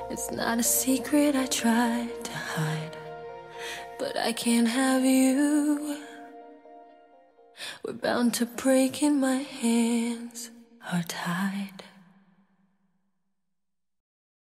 It's not a secret I tried to hide, but I can't have you. We're bound to break and my hands are tied.